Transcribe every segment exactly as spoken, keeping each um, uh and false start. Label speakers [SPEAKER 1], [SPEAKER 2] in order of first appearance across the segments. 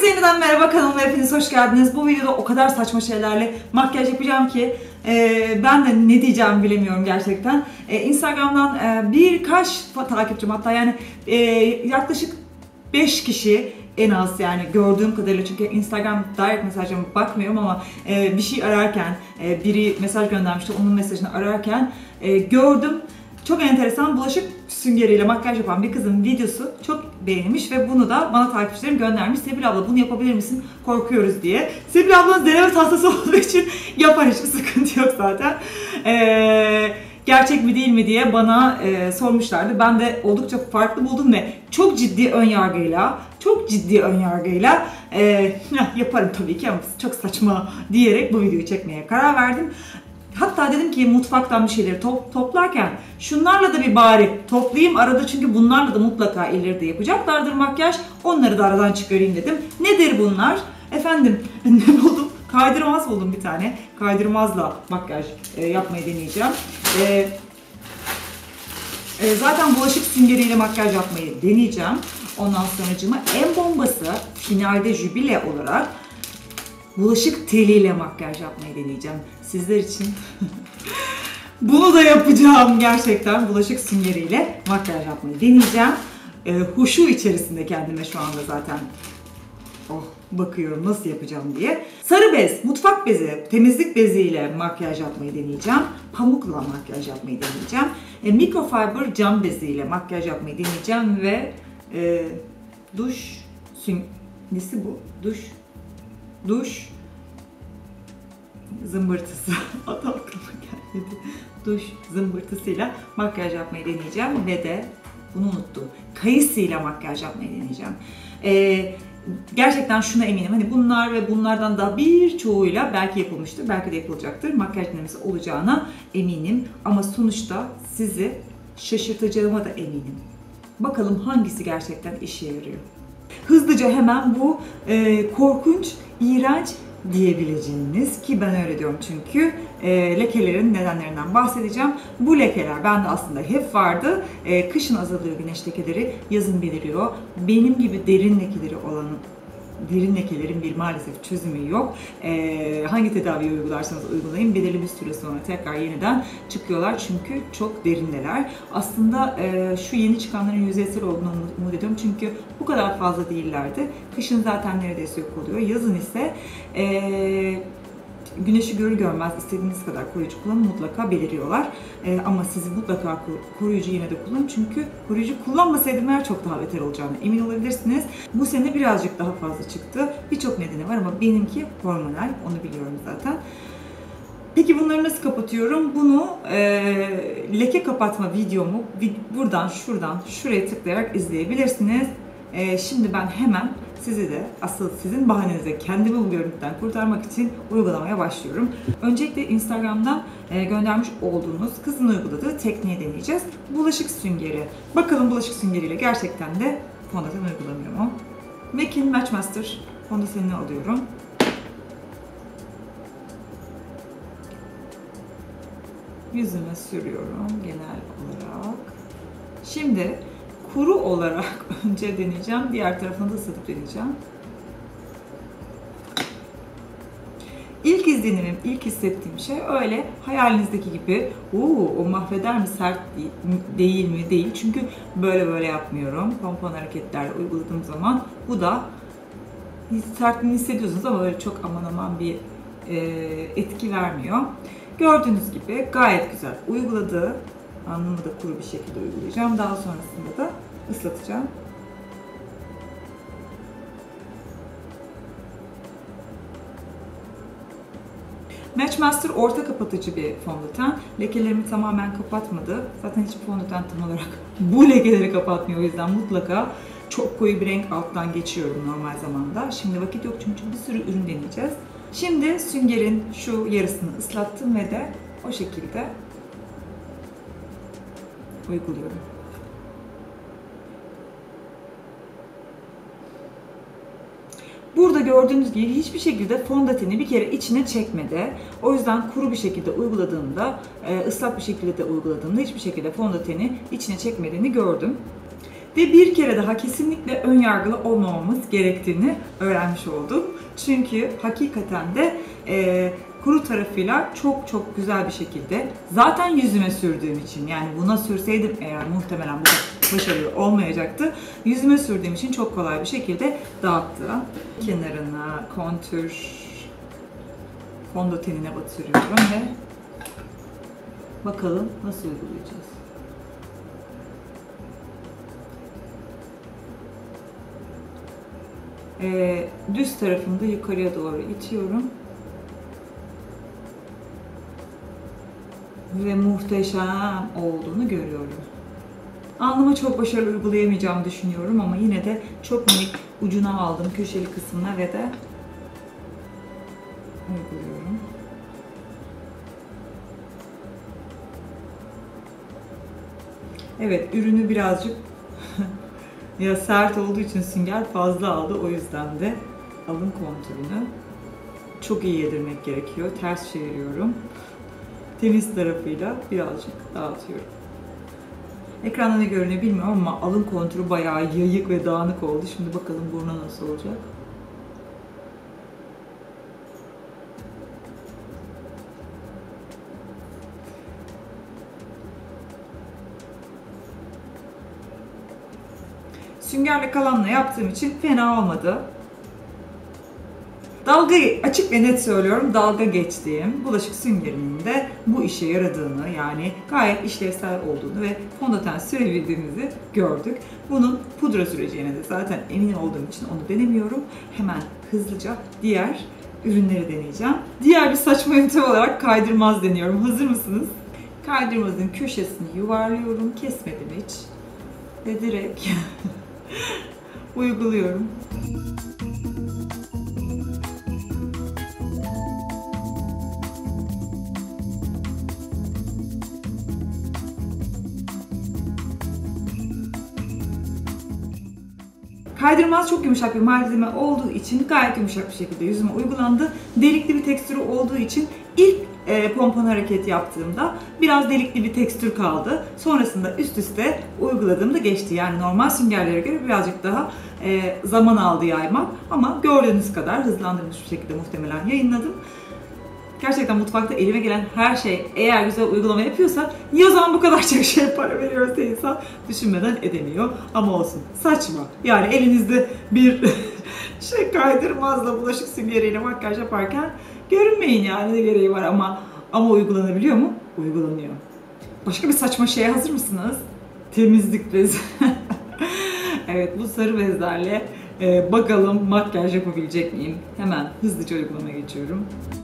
[SPEAKER 1] yeniden merhaba, kanalıma hepiniz hoş geldiniz. Bu videoda o kadar saçma şeylerle makyaj yapacağım ki e, ben de ne diyeceğimi bilemiyorum gerçekten. E, Instagram'dan e, birkaç takipçim, hatta yani e, yaklaşık beş kişi en az, yani gördüğüm kadarıyla, çünkü Instagram direct mesajlarıma bakmıyorum ama e, bir şey ararken e, biri mesaj göndermişti, onun mesajını ararken e, gördüm. Çok enteresan, bulaşık süngeriyle makyaj yapan bir kızın videosu çok beğenilmiş ve bunu da bana takipçilerim göndermiş. Sebil abla bunu yapabilir misin? Korkuyoruz diye. Sebil ablanın deneme tahtası olduğu için yapar, hiçbir sıkıntı yok zaten. Ee, gerçek mi değil mi diye bana e, sormuşlardı. Ben de oldukça farklı buldum ve çok ciddi ön yargıyla, çok ciddi ön yargıyla e, yaparım tabii ki ama çok saçma diyerek bu videoyu çekmeye karar verdim. Hatta dedim ki mutfaktan bir şeyleri top, toplarken şunlarla da bir bari toplayayım arada, çünkü bunlarla da mutlaka ileride yapacaklardır makyaj. Onları da aradan çıkarayım dedim. Nedir bunlar? Efendim ne buldum? Kaydırmaz buldum bir tane. Kaydırmazla makyaj e, yapmayı deneyeceğim. E, e, zaten bulaşık süngeriyle makyaj yapmayı deneyeceğim. Ondan sonracığıma en bombası finalde jübile olarak bulaşık teliyle makyaj yapmayı deneyeceğim sizler için. Bunu da yapacağım gerçekten. Bulaşık süngeriyle makyaj yapmayı deneyeceğim. E, huşu içerisinde kendime şu anda zaten oh, bakıyorum nasıl yapacağım diye. Sarı bez, mutfak bezi, temizlik beziyle makyaj yapmayı deneyeceğim. Pamukla makyaj yapmayı deneyeceğim. E, microfiber cam beziyle makyaj yapmayı deneyeceğim ve e, duş süng... Nesi bu? Duş... Duş zımbırtısı. Adı aklıma gelmedi. Duş zımbırtısıyla makyaj yapmayı deneyeceğim ve de bunu unuttum. Kayısıyla makyaj yapmayı deneyeceğim. Ee, gerçekten şuna eminim. Hani bunlar ve bunlardan daha birçoğuyla belki yapılmıştır, belki de yapılacaktır. Makyaj denemesi olacağına eminim. Ama sonuçta sizi şaşırtacağıma da eminim. Bakalım hangisi gerçekten işe yarıyor. Hızlıca hemen bu e, korkunç, iğrenç diyebileceğiniz, ki ben öyle diyorum çünkü e, lekelerin nedenlerinden bahsedeceğim. Bu lekeler bende aslında hep vardı. E, kışın azalıyor güneş lekeleri, yazın beliriyor. Benim gibi derin lekeleri olan derin lekelerin bir maalesef çözümü yok. Ee, hangi tedaviyi uygularsanız uygulayın, belirli bir süre sonra tekrar yeniden çıkıyorlar çünkü çok derindeler. Aslında e, şu yeni çıkanların yüzeysel olduğunu umut ediyorum çünkü bu kadar fazla değillerdi. Kışın zaten neredeyse yok oluyor. Yazın ise e, güneşi görür görmez istediğiniz kadar koruyucu kullanın, mutlaka beliriyorlar. Ee, ama siz mutlaka koruyucu yine de kullanın çünkü koruyucu kullanmasaydım eğer çok daha beter olacağını emin olabilirsiniz. Bu sene birazcık daha fazla çıktı. Birçok nedeni var ama benimki hormonal, onu biliyorum zaten. Peki bunları nasıl kapatıyorum? Bunu e, leke kapatma videomu buradan, şuradan, şuraya tıklayarak izleyebilirsiniz. E, şimdi ben hemen sizi de, asıl sizin bahanenize kendimi bu görüntüden kurtarmak için uygulamaya başlıyorum. Öncelikle Instagram'dan e, göndermiş olduğunuz kızın uyguladığı tekniği deneyeceğiz. Bulaşık süngeri. Bakalım bulaşık süngeriyle gerçekten de fondöten uygulanıyor mu? M A C'in Matchmaster fondötenini alıyorum. Yüzüme sürüyorum genel olarak. Şimdi kuru olarak önce deneyeceğim. Diğer tarafını da ısıtıp deneyeceğim. İlk izlenimim, ilk hissettiğim şey öyle hayalinizdeki gibi Oo, o mahveder mi, sert değil, değil mi? Değil. Çünkü böyle böyle yapmıyorum. Pompon hareketlerle uyguladığım zaman bu da sertliğini hissediyorsunuz ama böyle çok aman aman bir e, etki vermiyor. Gördüğünüz gibi gayet güzel uyguladı. Alnımı da kuru bir şekilde uygulayacağım. Daha sonrasında da ıslatacağım. Matchmaster orta kapatıcı bir fondöten. Lekelerimi tamamen kapatmadı. Zaten hiçbir fondöten tam olarak bu lekeleri kapatmıyor. O yüzden mutlaka çok koyu bir renk alttan geçiyorum normal zamanda. Şimdi vakit yok çünkü bir sürü ürün deneyeceğiz. Şimdi süngerin şu yarısını ıslattım ve de o şekilde uyguluyorum. Burada gördüğünüz gibi hiçbir şekilde fondöteni bir kere içine çekmedi. O yüzden kuru bir şekilde uyguladığımda, ıslak bir şekilde de uyguladığımda hiçbir şekilde fondöteni içine çekmediğini gördüm. Ve bir kere daha kesinlikle ön yargılı olmamamız gerektiğini öğrenmiş oldum. Çünkü hakikaten de e, kuru tarafıyla çok çok güzel bir şekilde, zaten yüzüme sürdüğüm için, yani buna sürseydim eğer muhtemelen bu kadar başarılı olmayacaktı. Yüzüme sürdüğüm için çok kolay bir şekilde dağıttı. Kenarına kontür fondötenine batırıyorum ve bakalım nasıl uygulayacağız. Ee, düz tarafını da yukarıya doğru itiyorum. Ve muhteşem olduğunu görüyorum. Alnıma çok başarılı uygulayamayacağımı düşünüyorum ama yine de çok minik ucuna aldım köşeli kısmına ve de uyguluyorum. Evet, ürünü birazcık ya sert olduğu için sünger fazla aldı, o yüzden de alın kontürünü çok iyi yedirmek gerekiyor. Ters çeviriyorum. Temiz tarafıyla birazcık dağıtıyorum. Ekranda ne görünüyor bilmiyorum ama alın kontürü bayağı yayık ve dağınık oldu. Şimdi bakalım buruna nasıl olacak. Süngerle kalanla yaptığım için fena olmadı. Dalga, açık ve net söylüyorum, dalga geçtiğim bulaşık süngerinin de bu işe yaradığını, yani gayet işlevsel olduğunu ve fondöten sürebildiğimizi gördük. Bunun pudra süreceğine de zaten emin olduğum için onu denemiyorum. Hemen hızlıca diğer ürünleri deneyeceğim. Diğer bir saçma yöntem olarak kaydırmaz deniyorum. Hazır mısınız? Kaydırmazın köşesini yuvarlıyorum, kesmedim hiç. Ve direkt uyguluyorum. Kaydırmaz çok yumuşak bir malzeme olduğu için gayet yumuşak bir şekilde yüzüme uygulandı. Delikli bir tekstürü olduğu için ilk e, pompon hareket yaptığımda biraz delikli bir tekstür kaldı. Sonrasında üst üste uyguladığımda geçti. Yani normal süngerlere göre birazcık daha e, zaman aldı yaymak. Ama gördüğünüz kadar hızlandırılmış bir şekilde muhtemelen yayınladım. Gerçekten mutfakta elime gelen her şey eğer güzel uygulama yapıyorsa niye o zaman bu kadar çok şey para veriyoruz diye insan düşünmeden edemiyor. Ama olsun, saçma. Yani elinizde bir şey kaydırmazla, bulaşık süngeriyle makyaj yaparken görünmeyin, yani ne gereği var, ama ama uygulanabiliyor mu? Uygulanıyor. Başka bir saçma şeye hazır mısınız? Temizlik bezi. Evet, bu sarı bezlerle e, bakalım makyaj yapabilecek miyim? Hemen hızlıca uygulamaya geçiyorum.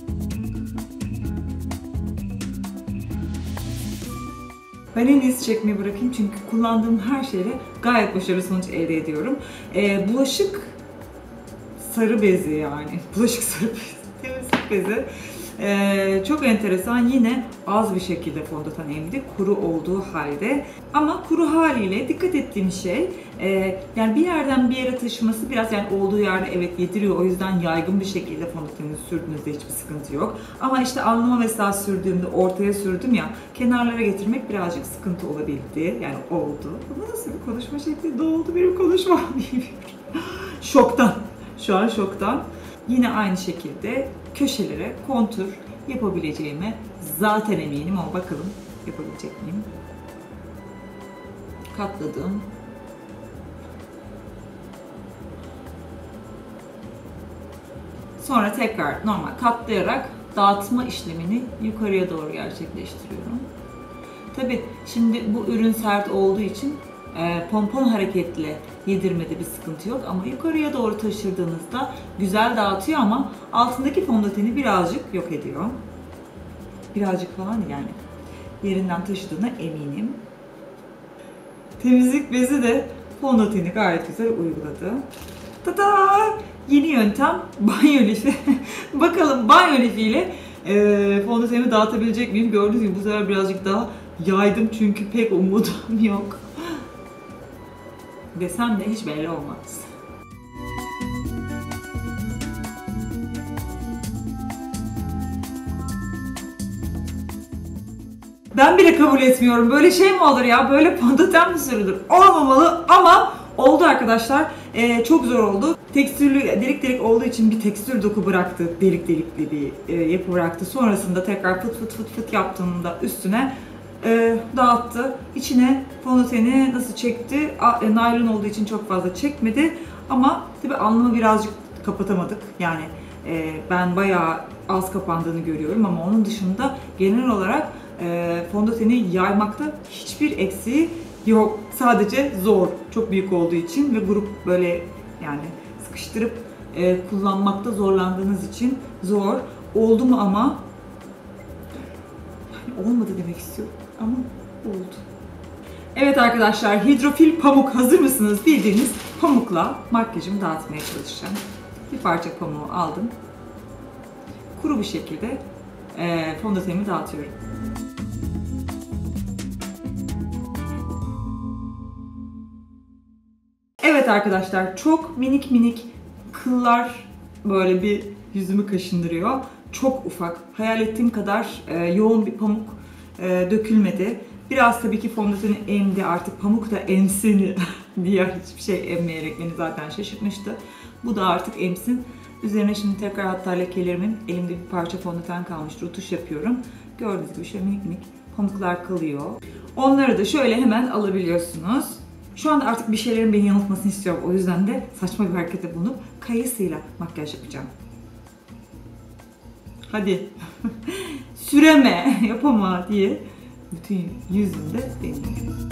[SPEAKER 1] Ben en iyisi çekmeyi bırakayım çünkü kullandığım her şeyle gayet başarılı sonuç elde ediyorum. Ee, bulaşık sarı bezi yani. Bulaşık sarı bezi, temizlik bezi. Ee, çok enteresan, yine az bir şekilde fondöten emdi kuru olduğu halde, ama kuru haliyle dikkat ettiğim şey e, yani bir yerden bir yere taşıması biraz, yani olduğu yerde evet yediriyor, o yüzden yaygın bir şekilde fondötenini sürdüğünüzde hiçbir sıkıntı yok, ama işte alnıma mesela sürdüğümde, ortaya sürdüm ya, kenarlara getirmek birazcık sıkıntı olabildi, yani oldu. Bu nasıl bir konuşma şekli, doldu benim konuşmam. Şoktan, şu an şoktan. Yine aynı şekilde köşelere kontür yapabileceğime zaten eminim, ama bakalım yapabilecek miyim? Katladım. Sonra tekrar normal katlayarak dağıtma işlemini yukarıya doğru gerçekleştiriyorum. Tabii şimdi bu ürün sert olduğu için e, pompon hareketle yedirmede bir sıkıntı yok, ama yukarıya doğru taşırdığınızda güzel dağıtıyor, ama altındaki fondöteni birazcık yok ediyor. Birazcık falan, yani yerinden taşıdığına eminim. Temizlik bezi de fondöteni gayet güzel uyguladı. Tada! Yeni yöntem banyo lifi. Bakalım banyo lifiyle e, fondöteni dağıtabilecek miyim? Gördüğünüz gibi bu sefer birazcık daha yaydım çünkü pek umudum yok. Desem de hiç belli olmaz. Ben bile kabul etmiyorum. Böyle şey mi olur ya? Böyle fondöten mi sürülür? Olmamalı ama oldu arkadaşlar. Ee, çok zor oldu. Tekstürlü, delik delik olduğu için bir tekstür doku bıraktı. Delik delikli bir e, yapı bıraktı. Sonrasında tekrar fıt fıt fıt fıt yaptığımda üstüne e, dağıttı. İçine fondöteni nasıl çekti? A, e, naylon olduğu için çok fazla çekmedi. Ama tabii alnımı birazcık kapatamadık. Yani e, ben bayağı az kapandığını görüyorum ama onun dışında genel olarak e, fondöteni yaymakta hiçbir eksiği yok. Sadece zor. Çok büyük olduğu için ve grup böyle yani sıkıştırıp e, kullanmakta zorlandığınız için zor. Oldu mu ama? Yani olmadı demek istiyorum ama oldu. Evet arkadaşlar, hidrofil pamuk hazır mısınız? Bildiğiniz pamukla makyajımı dağıtmaya çalışacağım. Bir parça pamuğu aldım. Kuru bir şekilde e, fondötenimi dağıtıyorum. Evet arkadaşlar, çok minik minik kıllar böyle bir yüzümü kaşındırıyor. Çok ufak, hayal ettiğim kadar e, yoğun bir pamuk e, dökülmedi. Biraz tabii ki fondöteni emdi, artık pamuk da emsin diğer hiçbir şey emmeyerek beni zaten şaşırtmıştı. Bu da artık emsin. Üzerine şimdi tekrar hatta lekelerimin elimde bir parça fondöten kalmış, rutuş yapıyorum. Gördüğünüz gibi şöyle minik minik pamuklar kalıyor. Onları da şöyle hemen alabiliyorsunuz. Şu anda artık bir şeylerin beni yanıltmasını istiyorum. O yüzden de saçma bir harekete bulunup kayısıyla makyaj yapacağım. Hadi. Süreme, yapama diye bütün yüzümde deniyorum.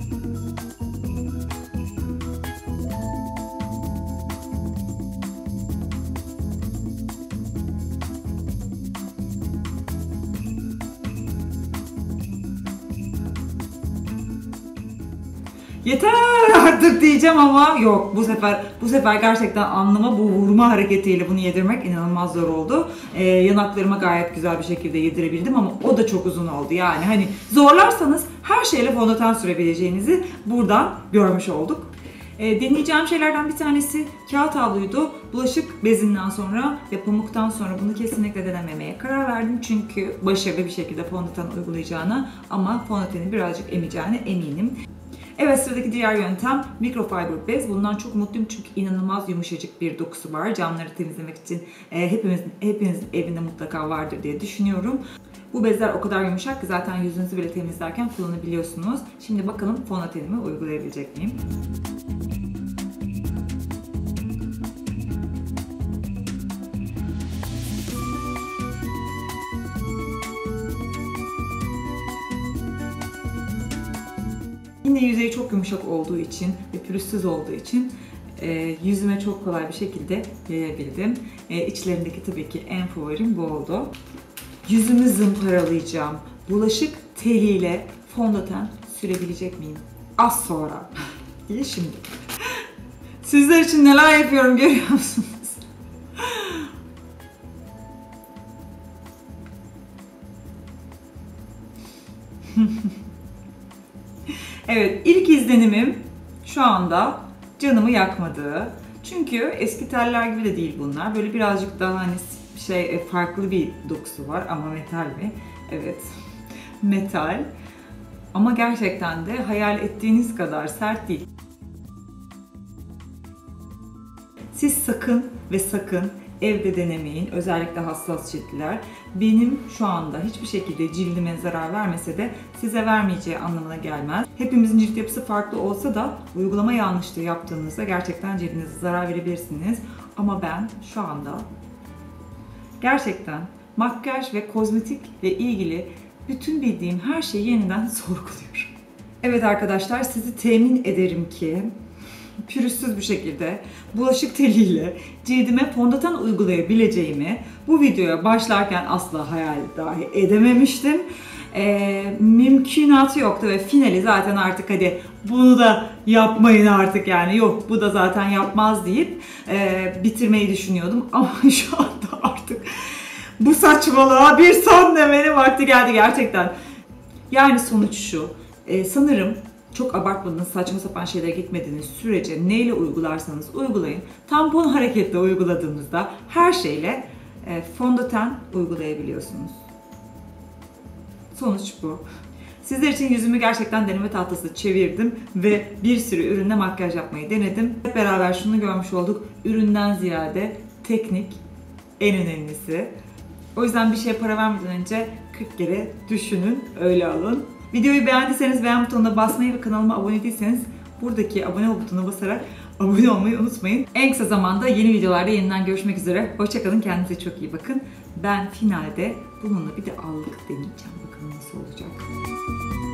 [SPEAKER 1] Yeter artık diyeceğim ama yok, bu sefer bu sefer gerçekten alnıma bu vurma hareketiyle bunu yedirmek inanılmaz zor oldu. Ee, yanaklarıma gayet güzel bir şekilde yedirebildim ama o da çok uzun oldu. Yani hani zorlarsanız her şeyle fondöten sürebileceğinizi buradan görmüş olduk. E, deneyeceğim şeylerden bir tanesi kağıt havluydu. Bulaşık bezinden sonra ve pamuktan sonra bunu kesinlikle denememeye karar verdim. Çünkü başarılı bir şekilde fondöten uygulayacağına ama fondöteni birazcık emeceğine eminim. Evet, sıradaki diğer yöntem mikrofiber bez. Bundan çok mutluyum çünkü inanılmaz yumuşacık bir dokusu var. Camları temizlemek için e, hepimiz, hepinizin evinde mutlaka vardır diye düşünüyorum. Bu bezler o kadar yumuşak ki zaten yüzünüzü bile temizlerken kullanabiliyorsunuz. Şimdi bakalım fondötenimi uygulayabilecek miyim? Yine yüzeyi çok yumuşak olduğu için ve pürüzsüz olduğu için e, yüzüme çok kolay bir şekilde yayabildim. E, içlerindeki tabii ki en favorim bu oldu. Yüzümü zımparalayacağım. Bulaşık teliyle fondöten sürebilecek miyim? Az sonra. İyi şimdi. Sizler için neler yapıyorum görüyor musunuz? Evet, ilk izlenimim şu anda canımı yakmadı. Çünkü eski teller gibi de değil bunlar. Böyle birazcık daha hani şey farklı bir dokusu var ama metal mi? Evet, metal. Ama gerçekten de hayal ettiğiniz kadar sert değil. Siz sakın ve sakın evde denemeyin. Özellikle hassas ciltliler. Benim şu anda hiçbir şekilde cildime zarar vermese de size vermeyeceği anlamına gelmez. Hepimizin cilt yapısı farklı olsa da uygulama yanlışlığı yaptığınızda gerçekten cildinize zarar verebilirsiniz. Ama ben şu anda gerçekten makyaj ve kozmetikle ilgili bütün bildiğim her şeyi yeniden sorguluyorum. Evet arkadaşlar, sizi temin ederim ki pürüzsüz bir şekilde bulaşık teliyle cildime fondöten uygulayabileceğimi bu videoya başlarken asla hayal dahi edememiştim. Ee, mümkünatı yoktu ve finali zaten artık hadi bunu da yapmayın artık yani yok bu da zaten yapmaz deyip e, bitirmeyi düşünüyordum ama şu anda artık bu saçmalığa bir son demenin vakti geldi gerçekten. Yani sonuç şu, e, sanırım çok abartmadığınız, saçma sapan şeylere gitmediğiniz sürece neyle uygularsanız uygulayın. Tampon hareketle uyguladığınızda her şeyle e, fondöten uygulayabiliyorsunuz. Sonuç bu. Sizler için yüzümü gerçekten deneme tahtası çevirdim ve bir sürü ürünle makyaj yapmayı denedim. Hep beraber şunu görmüş olduk. Üründen ziyade teknik en önemlisi. O yüzden bir şeye para vermeden önce kırk kere düşünün, öyle alın. Videoyu beğendiyseniz beğen butonuna basmayı ve kanalıma abone değilseniz buradaki abone ol butonuna basarak abone olmayı unutmayın. En kısa zamanda yeni videolarda yeniden görüşmek üzere. Hoşçakalın, kendinize çok iyi bakın. Ben finalde bununla bir de allık deneyeceğim. Bakalım nasıl olacak.